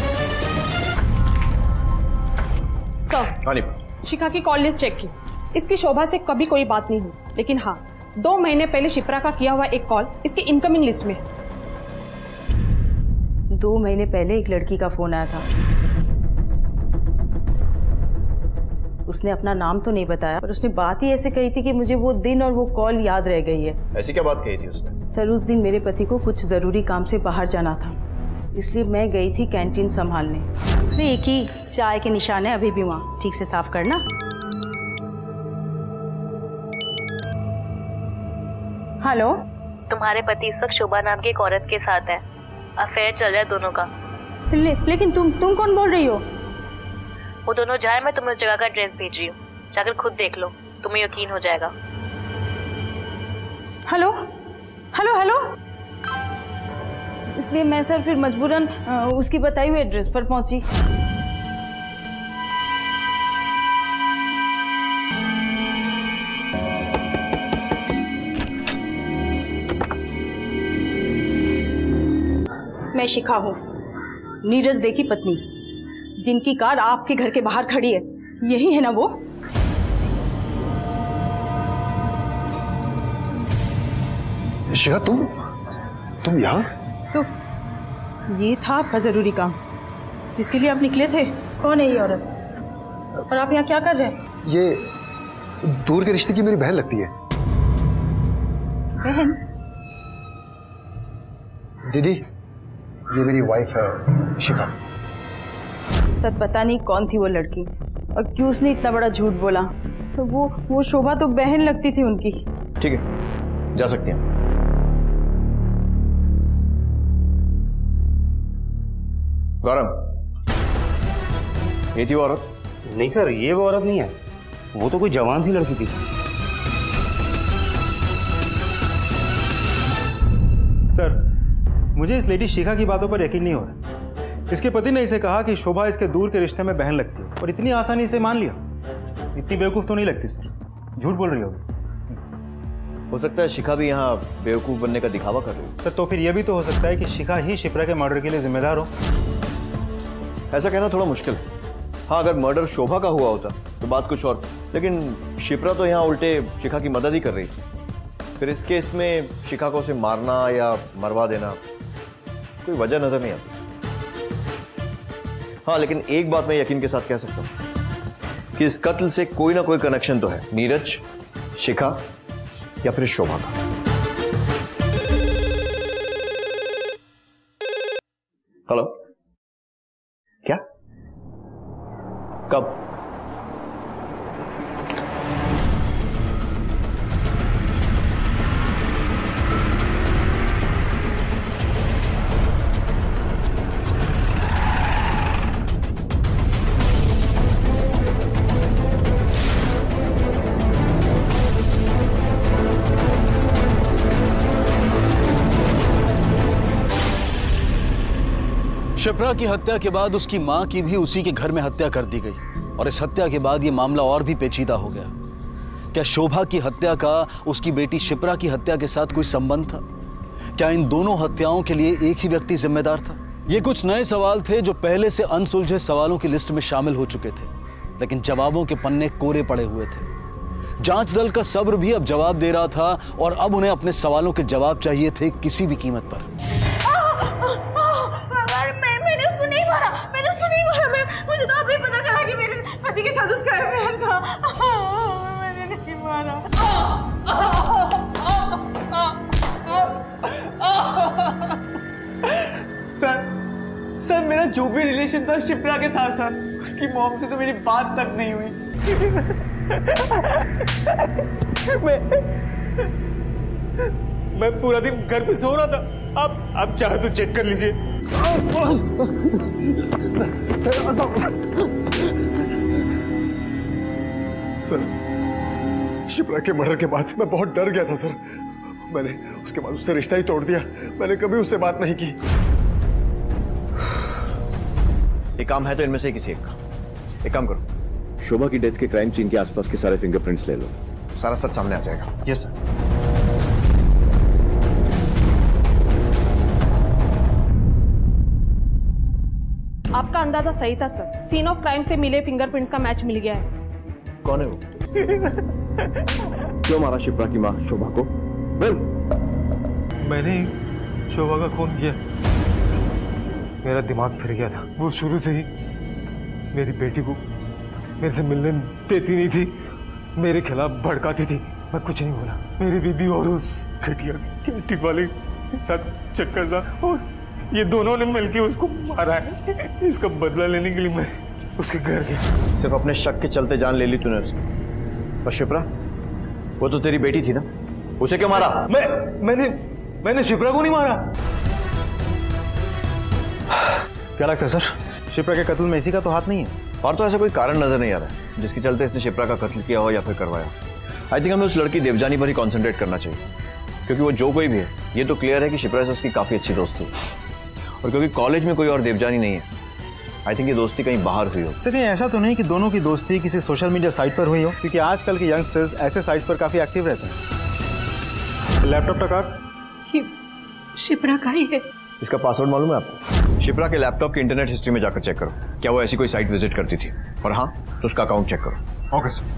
सर,
हाँ
शिखा की कॉल लिस्ट चेक की। इसकी शोभा से कभी कोई बात नहीं हुई, लेकिन हाँ, दो महीने पहले शिप्रा का किया हुआ एक कॉल इसकी इनकमिंग लिस्ट में है।
दो महीने पहले एक लड़की का फोन आया था। उसने अपना नाम तो नहीं बताया, पर उसने बात ही ऐसे कही थी कि मुझे वो दिन और वो कॉल याद रह गई है।
ऐसी क्या बात कही थी उसने?
सर, उस दिन मेरे पति को कुछ जरूरी काम से बाहर जाना था, इसलिए मैं गई थी कैंटीन संभालने। अरे एक ही चाय के निशान है अभी भी वहाँ, ठीक से साफ करना। हेलो,
तुम्हारे पति इस वक्त शोभा नाम की एक औरत के साथ है, अफेयर चल रहा है दोनों का।
ले, लेकिन तुम तुम कौन बोल रही हो?
वो दोनों जाए, मैं तुम्हें उस जगह का एड्रेस भेज रही हूँ, जाकर खुद देख लो, तुम्हें यकीन हो जाएगा।
Hello hello hello. इसलिए मैं सर फिर मजबूरन उसकी बताई हुई एड्रेस पर पहुंची। मैं शिखा हूँ, नीरज दे की पत्नी, जिनकी कार आपके घर के बाहर खड़ी है। यही है ना वो?
शिखा, तुम तुम यहाँ?
तो ये था आपका जरूरी काम जिसके लिए आप निकले थे? कौन है ये औरत और आप यहाँ क्या कर रहे हैं?
ये दूर के रिश्ते की मेरी बहन लगती है।
बहन?
दीदी, ये मेरी वाइफ है शिखा।
सर, पता नहीं कौन थी वो लड़की और क्यों उसने इतना बड़ा झूठ बोला। तो वो वो शोभा तो बहन लगती थी उनकी।
ठीक है, जा सकती हैं। गौरव, ये थी वो औरत?
नहीं सर, ये वो औरत नहीं है, वो तो कोई जवान सी लड़की थी।
सर, मुझे इस लेडी शिखा की बातों पर यकीन नहीं हो रहा। इसके पति ने इसे कहा कि शोभा इसके दूर के रिश्ते में बहन लगती है और इतनी आसानी से मान लिया। इतनी बेवकूफ तो नहीं लगती सर, झूठ बोल रही होगी।
हो सकता है शिखा भी यहाँ बेवकूफ बनने का दिखावा कर रही हो।
सर, तो फिर यह भी तो हो सकता है कि शिखा ही शिप्रा के मर्डर के लिए जिम्मेदार हो।
ऐसा कहना थोड़ा मुश्किल है। हाँ, अगर मर्डर शोभा का हुआ होता तो बात कुछ और, लेकिन शिप्रा तो यहाँ उल्टे शिखा की मदद ही कर रही थी। फिर इस केस में शिखा को उसे मारना या मरवा देना कोई वजह नजर नहीं आती। हाँ, लेकिन एक बात मैं यकीन के साथ कह सकता हूं कि इस कत्ल से कोई ना कोई कनेक्शन तो है, नीरज, शिखा या फिर शोभा का। हेलो, क्या? कब?
शिप्रा की हत्या के बाद उसकी मां की भी उसी के घर में हत्या कर दी गई और इस हत्या के बाद यह मामला और भी पेचीदा हो गया। क्या शोभा की हत्या का उसकी बेटी शिप्रा की हत्या के साथ कोई संबंध था? क्या इन दोनों हत्याओं के लिए एक ही व्यक्ति जिम्मेदार था? ये कुछ नए सवाल थे जो पहले से अनसुलझे सवालों की लिस्ट में शामिल हो चुके थे, लेकिन जवाबों के पन्ने कोरे पड़े हुए थे। जांच दल का सब्र भी अब जवाब दे रहा था और अब उन्हें अपने सवालों के जवाब चाहिए थे किसी भी कीमत पर।
मैं, मैंने उसको नहीं मारा, मैंने उसको नहीं मारा। मैं, मुझे तो अभी पता चला कि मेरे पति के साथ उसका अफेयर था। मैंने नहीं मारा।
सर, सर मेरा जो भी रिलेशन था शिप्रा के था सर। उसकी मॉम से तो मेरी बात तक नहीं हुई। मैं मैं पूरा दिन घर पे सो रहा था। आप आप चाहे तो चेक कर लीजिए।
सर, सर, शिप्रा के मर्डर के बाद मैं बहुत डर गया था सर। मैंने उसके बाद उससे रिश्ता ही तोड़ दिया। मैंने कभी उससे बात नहीं की।
एक काम है तो इनमें से किसी एक का। एक काम करो,
शोभा की डेथ के क्राइम सीन के आसपास के सारे फिंगरप्रिंट्स ले लो।
सारा सब सामने आ जाएगा।
Yes sir.
आपका अंदाजा सही था सर। सीन ऑफ क्राइम से मिले फिंगरप्रिंट्स का मैच मिल गया है।
कौन है वो?
क्यों मारा शिप्रा की मां शोभा को? बोल।
मैंने शोभा का खून किया। मेरा दिमाग फिर गया था। वो शुरू से ही मेरी बेटी को मेरे से मिलने देती नहीं थी, मेरे खिलाफ भड़काती थी। मैं कुछ नहीं बोला। मेरी बीबी और उस घटिया कैंटीन वाले के साथ चक्कर था और ये दोनों ने मिलकर उसको मारा है। इसका बदला लेने के लिए मैं उसके घर गया।
सिर्फ अपने शक के चलते जान ले ली तूने उसकी। और शिप्रा, वो तो तेरी बेटी थी ना, उसे क्यों मारा?
मैं मैंने मैंने शिप्रा को नहीं मारा।
क्या लगता है सर, शिप्रा के कत्ल में इसी का तो हाथ नहीं है?
और तो ऐसा कोई कारण नजर नहीं आ रहा है जिसके चलते इसने शिप्रा का कत्ल किया हो या फिर करवाया। आई थिंक हमें उस लड़की देवजानी पर ही कॉन्सेंट्रेट करना चाहिए, क्योंकि वो जो कोई भी है, ये तो क्लियर है कि शिप्रा से उसकी काफी अच्छी दोस्ती है। और क्योंकि कॉलेज में कोई और देवजानी नहीं है, आई थिंक ये दोस्ती कहीं बाहर हुई हो।
सर, ऐसा तो नहीं कि दोनों की दोस्ती किसी सोशल मीडिया साइट पर हुई हो, क्योंकि आजकल के यंगस्टर्स ऐसे साइट्स पर काफी एक्टिव रहते हैं। लैपटॉप का कार्ड
शिप्रा का ही है।
इसका पासवर्ड मालूम है आपको? शिप्रा के लैपटॉप की इंटरनेट हिस्ट्री में जाकर चेक करो, क्या वो ऐसी कोई साइट विजिट करती थी, और हाँ तो उसका अकाउंट चेक करो।
Okay sir.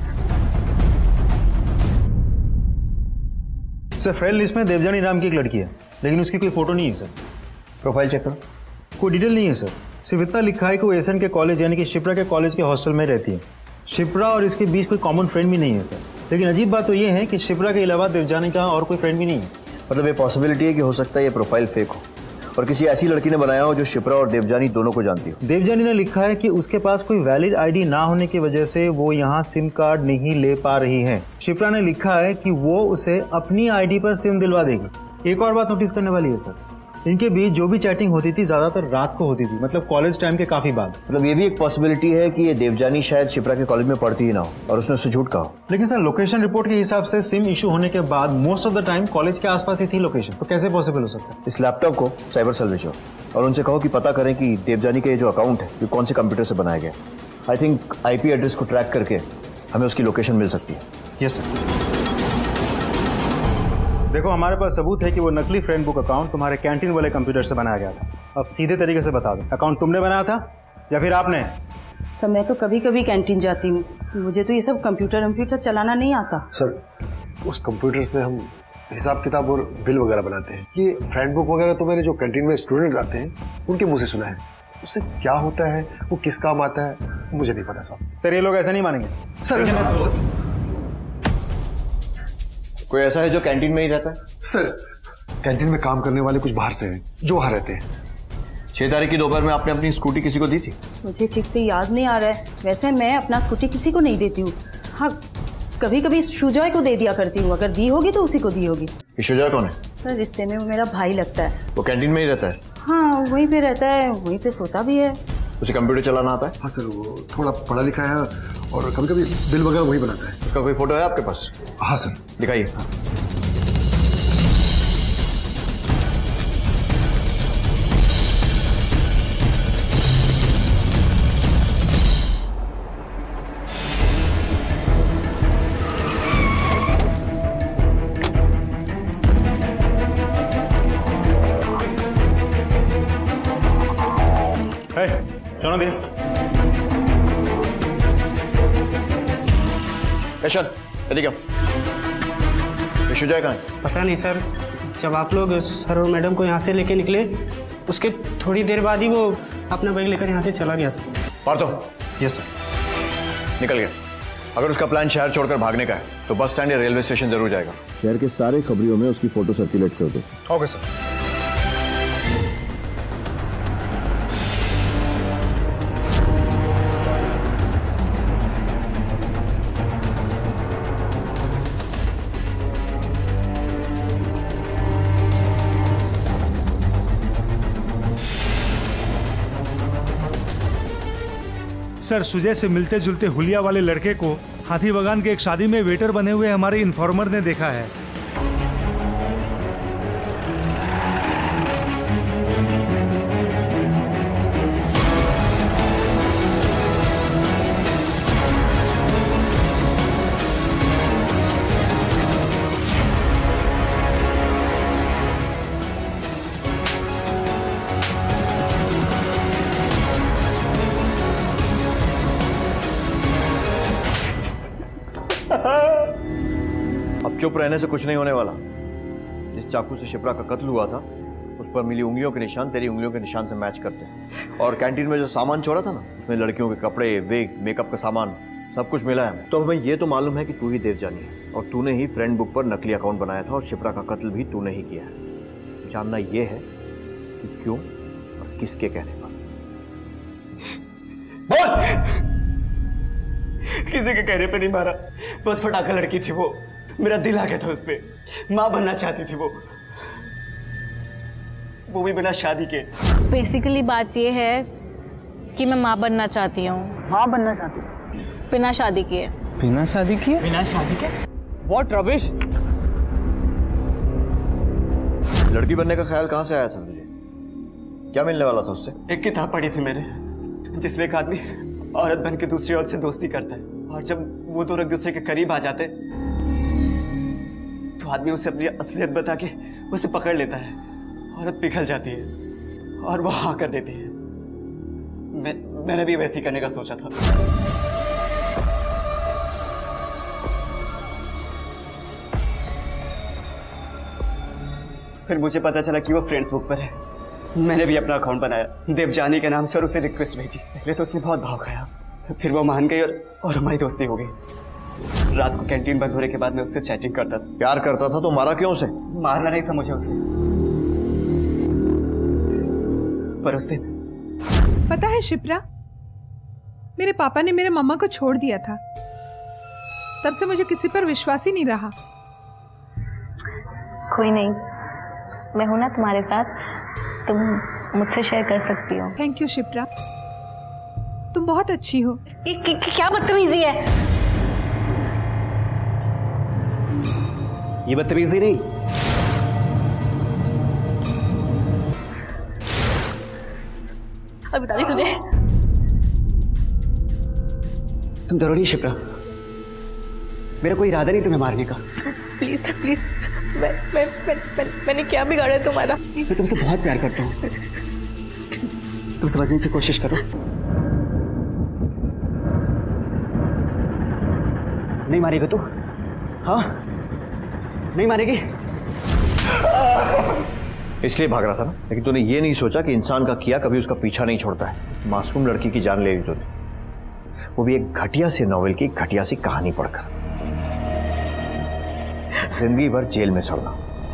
Sir, friend list में देवजानी नाम की एक लड़की है, लेकिन उसकी कोई फोटो नहीं है सर।
प्रोफाइल चेक करो।
कोई डिटेल नहीं है सर, सिर्फ इतना लिखा है कि वो एसन के कॉलेज यानी कि शिप्रा के कॉलेज के हॉस्टल में रहती है। शिप्रा और इसके बीच कोई कॉमन फ्रेंड भी नहीं है सर। लेकिन अजीब बात तो ये है कि शिप्रा के अलावा देवजानी का और कोई फ्रेंड भी नहीं है।
मतलब ये पॉसिबिलिटी है कि हो सकता है ये प्रोफाइल फेक हो और किसी ऐसी लड़की ने बनाया हो जो शिप्रा और देवजानी दोनों को जानती हो।
देवजानी ने लिखा है कि उसके पास कोई वैलिड आईडी ना होने की वजह से वो यहाँ सिम कार्ड नहीं ले पा रही है। शिप्रा ने लिखा है कि वो उसे अपनी आईडी पर सिम दिलवा देगी। एक और बात नोटिस करने वाली है सर, इनके बीच जो भी चैटिंग होती थी ज्यादातर रात को होती थी, मतलब कॉलेज टाइम के काफी बाद।
मतलब ये भी एक पॉसिबिलिटी है कि ये देवजानी शायद शिप्रा के कॉलेज में पढ़ती ही ना हो और उसने उससे झूठ कहा हो।
लेकिन सर, लोकेशन रिपोर्ट के हिसाब से सिम इशू होने के बाद most of the time college के आसपास ही थी लोकेशन, तो कैसे पॉसिबल हो सकता है?
इस लैपटॉप को साइबर सेल भेजो और उनसे कहो कि पता करें कि देवजानी के जो अकाउंट है ये कौन से कंप्यूटर से बनाया गया। आई थिंक आईपी एड्रेस को ट्रैक करके हमें उसकी लोकेशन मिल सकती है।
Yes sir. देखो, हमारे पास सबूत है कि वो नकली फ्रेंड बुक अकाउंट तुम्हारे कैंटीन वाले कंप्यूटर से बनाया गया था। अब सीधे तरीके से बता दो, अकाउंट तुमने बनाया था या फिर आपने?
सर, मैं तो कभी कभी कैंटीन जाती हूँ, मुझे तो ये सब कंप्यूटर कंप्यूटर चलाना नहीं आता।
सर, उस कंप्यूटर से हम हिसाब किताब और बिल वगैरह बनाते हैं। ये फ्रेंड बुक वगैरह तो मैंने जो कैंटीन में स्टूडेंट आते हैं उनके मुंह से सुना है। उससे क्या होता है, वो किस काम आता है, मुझे नहीं पता साहब।
सर, ये लोग ऐसा नहीं मानेंगे।
सर, सर,
कोई ऐसा है जो कैंटीन में ही रहता है?
सर, कैंटीन में काम करने वाले कुछ बाहर से हैं जो वहां रहते हैं।
छह तारीख की दोपहर में आपने अपनी स्कूटी किसी को दी थी?
मुझे ठीक से याद नहीं आ रहा है। वैसे मैं अपना स्कूटी किसी को नहीं देती हूँ। हाँ, कभी कभी शुजॉय को दे दिया करती हूँ, अगर दी होगी तो उसी को दी होगी।
शुजॉय कौन है?
सर, रिश्ते में वो मेरा भाई लगता है।
वो कैंटीन में ही रहता है?
हाँ, वहीं पे रहता है, वहीं पे सोता भी है।
उसे कंप्यूटर चलाना आता है?
हाँ सर, वो थोड़ा पढ़ा लिखा है और कभी कभी बिल वगैरह वही बनाता है।
उसका कोई फोटो है आपके पास?
हाँ सर,
दिखाइए।
चलो भैया।
यशन, यदि क्या विशुजय कहाँ है?
पता नहीं सर, जब आप लोग सर और मैडम को यहाँ से लेके निकले उसके थोड़ी देर बाद ही वो अपना बैग लेकर यहाँ से चला गया था।
पार्थो।
Yes sir.
निकल गया। अगर उसका प्लान शहर छोड़कर भागने का है तो बस स्टैंड या रेलवे स्टेशन जरूर जाएगा।
शहर के सारे खबरियों में उसकी फोटो सर्कुलेट कर दो।
Okay sir.
सर, सुजय से मिलते जुलते हुलिया वाले लड़के को हाथी बगान के एक शादी में वेटर बने हुए हमारे इन्फॉर्मर ने देखा है।
अब चुप रहने से कुछ नहीं होने वाला। जिस चाकू से शिप्रा का कत्ल हुआ था उस पर मिली उंगलियों के निशान तेरी उंगलियों के निशान से मैच करते हैं। और कैंटीन में जो सामान छोड़ा था ना, उसमें लड़कियों के कपड़े, वेग, मेकअप का सामान सब कुछ मिला है। तो हमें ये तो मालूम है कि तू ही देवजानी है और तूने ही फ्रेंड बुक पर नकली अकाउंट बनाया था और शिप्रा का कत्ल भी तूने ही किया है। जानना यह है कि क्यों और किसके कहने पर।
बोल! किसी के कहने पे नहीं मारा, बहुत फटाका लड़की थी वो, मेरा दिल आ गया था उस पे। माँ बनना चाहती थी वो वो भी बिना शादी के।
बेसिकली बात ये है कि मैं माँ बनना चाहती हूँ।
माँ बनना चाहती हूँ
बिना शादी किए।
बिना शादी किए? बिना शादी के?
What rubbish! लड़की बनने का ख्याल कहाँ से आया था तुझे? क्या मिलने वाला था उससे?
एक किताब पढ़ी थी मैंने जिसमें एक आदमी औरत बन के दूसरी औरत से दोस्ती करता है और जब वो दोनों एक दूसरे के करीब आ जाते तो आदमी उसे अपनी असलियत बता के उसे पकड़ लेता है। औरत पिघल जाती है और वो हाँ कर देती है। मैं मैंने भी वैसे ही करने का सोचा था। फिर मुझे पता चला कि वो फ्रेंड्स बुक पर है। मैंने भी अपना अकाउंट बनाया, देवजानी के नाम से, और उसे रिक्वेस्ट भेजी। पहले तो उसने बहुत भाव खाया, फिर वो मान गई और, और हमारी दोस्ती हो गई। रात को कैंटीन बंद होने के बाद मैं उससे चैटिंग करता था।
प्यार करता था तो मारा क्यों उसे?
मारना नहीं था मुझे उससे, पर उस दिन
पता है शिप्रा, मेरे पापा ने मेरे मम्मा को छोड़ दिया था। तब से मुझे किसी पर विश्वास ही नहीं रहा।
कोई नहीं, मैं हूं ना तुम्हारे साथ, तुम मुझसे शेयर कर सकती हो।
थैंक यू शिप्रा, तुम बहुत अच्छी हो।
कि, कि, कि, क्या बदतमीजी है?
ये बदतमीजी नहीं,
अब बता रही तुझे।
तुम डरो नहीं शिप्रा, मेरा कोई इरादा नहीं तुम्हें मारने का।
प्लीज प्लीज, मैं, मैं, मैं, मैं, मैंने क्या बिगाड़ा है तुम्हारा?
मैं तुमसे बहुत प्यार करता हूँ, तुम समझने की कोशिश करो। नहीं मारेगा तू? हाँ, नहीं मारेगी?
इसलिए भाग रहा था ना, लेकिन तूने ये नहीं सोचा कि इंसान का किया कभी उसका पीछा नहीं छोड़ता है। मासूम लड़की की जान ले ली तूने, वो भी एक घटिया सी नॉवेल की घटिया सी कहानी पढ़कर। जिंदगी भर जेल में सड़ना।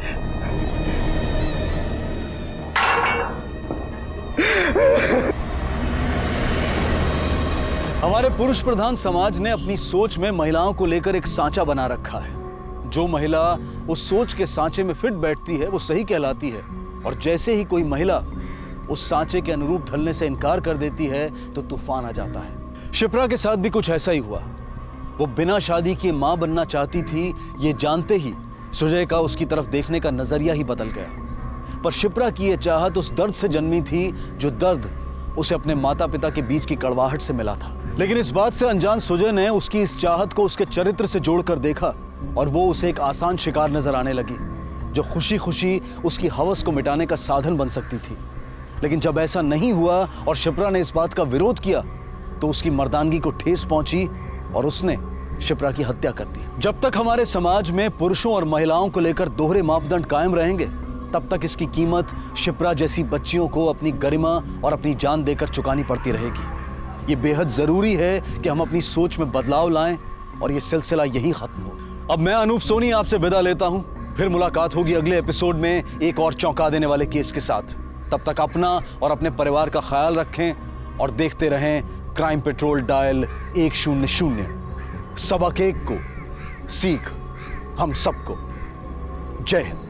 हमारे पुरुष प्रधान समाज ने अपनी सोच में महिलाओं को लेकर एक सांचा बना रखा है। जो महिला उस सोच के सांचे में फिट बैठती है वो सही कहलाती है, और जैसे ही कोई महिला उस सांचे के अनुरूप ढलने से इनकार कर देती है तो तूफान आ जाता है। शिप्रा के साथ भी कुछ ऐसा ही हुआ। वो बिना शादी की मां बनना चाहती थी, ये जानते ही सुजय का उसकी तरफ देखने का नजरिया ही बदल गया। पर शिप्रा की यह चाहत उस दर्द से जन्मी थी जो दर्द उसे अपने माता पिता के बीच की कड़वाहट से मिला था। लेकिन इस बात से अनजान सुजय ने उसकी इस चाहत को उसके चरित्र से जोड़कर देखा और वो उसे एक आसान शिकार नजर आने लगी जो खुशी खुशी उसकी हवस को मिटाने का साधन बन सकती थी। लेकिन जब ऐसा नहीं हुआ और शिप्रा ने इस बात का विरोध किया तो उसकी मर्दानगी को ठेस पहुंची और उसने शिप्रा की हत्या कर दी। जब तक हमारे समाज में पुरुषों और महिलाओं को लेकर दोहरे मापदंड कायम रहेंगे तब तक इसकी कीमत शिप्रा जैसी बच्चियों को अपनी गरिमा और अपनी जान देकर चुकानी पड़ती रहेगी। ये बेहद जरूरी है कि हम अपनी सोच में बदलाव लाएं और ये सिलसिला यहीं खत्म हो। अब मैं अनूप सोनी आपसे विदा लेता हूं, फिर मुलाकात होगी अगले एपिसोड में एक और चौंका देने वाले केस के साथ। तब तक अपना और अपने परिवार का ख्याल रखें और देखते रहें क्राइम पेट्रोल डायल एक शून्य शून्य। सबक एक को सीख हम सबको। जय हिंद।